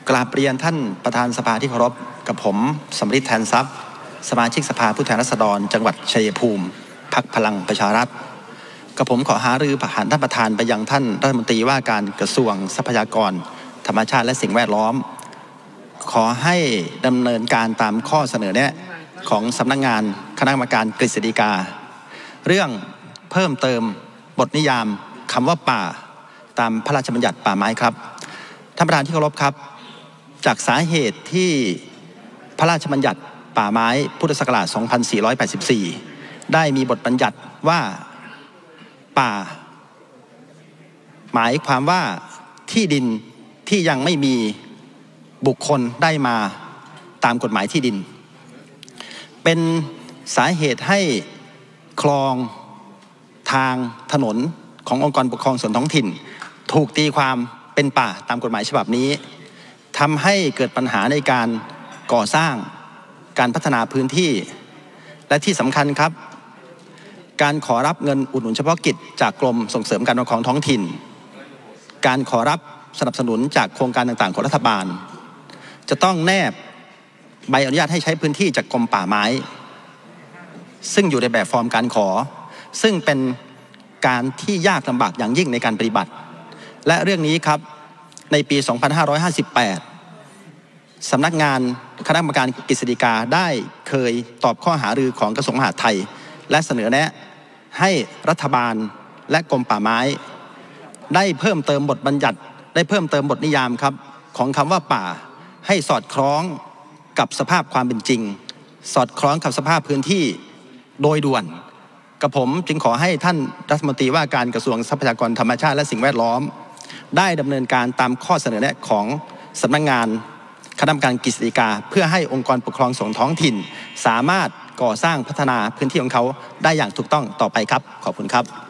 กราบเรียนท่านประธานสภาที่เคารพกับผมสำริดแทนทรัพย์สมาชิกสภาผู้แทนราษฎรจังหวัดชัยภูมิพรรคพลังประชารัฐกับผมขอหารือผ่านท่านประธานไปยังท่านรัฐมนตรีว่าการกระทรวงทรัพยากรธรรมชาติและสิ่งแวดล้อมขอให้ดำเนินการตามข้อเสนอแนะของสำนักงานคณะกรรมการกฤษฎีกาเรื่องเพิ่มเติมบทนิยามคำว่าป่าตามพระราชบัญญัติป่าไม้ครับท่านประธานที่เคารพครับจากสาเหตุที่พระราชบัญญัติป่าไม้พุทธศักราช 2484 ได้มีบทบัญญัติว่าป่าหมายความว่าที่ดินที่ยังไม่มีบุคคลได้มาตามกฎหมายที่ดินเป็นสาเหตุให้คลองทางถนนขององค์กรปกครองส่วนท้องถิ่นถูกตีความเป็นป่าตามกฎหมายฉบับนี้ทำให้เกิดปัญหาในการก่อสร้างการพัฒนาพื้นที่และที่สำคัญครับการขอรับเงินอุดหนุนเฉพาะกิจจากกรมส่งเสริมการปกครองท้องถิ่นการขอรับสนับสนุนจากโครงการต่างๆของรัฐบาลจะต้องแนบใบอนุญาตให้ใช้พื้นที่จากกรมป่าไม้ซึ่งอยู่ในแบบฟอร์มการขอซึ่งเป็นการที่ยากลำบากอย่างยิ่งในการปฏิบัติและเรื่องนี้ครับในปี 2558 สำนักงานคณะกรรมการกฤษฎีกาได้เคยตอบข้อหารือของกระทรวงมหาดไทยและเสนอแนะให้รัฐบาลและกรมป่าไม้ได้เพิ่มเติมบทบัญญัติได้เพิ่มเติมบทนิยามครับของคำว่าป่าให้สอดคล้องกับสภาพความเป็นจริงสอดคล้องกับสภาพพื้นที่โดยด่วนกับผมจึงขอให้ท่านรัฐมนตรีว่าการกระทรวงทรัพยากรธรรมชาติและสิ่งแวดล้อมได้ดำเนินการตามข้อเสนอแนะของสำนักงานคณะกรรมการกฤษฎีกาเพื่อให้องค์กรปกครองส่วนท้องถิ่นสามารถก่อสร้างพัฒนาพื้นที่ของเขาได้อย่างถูกต้องต่อไปครับขอบคุณครับ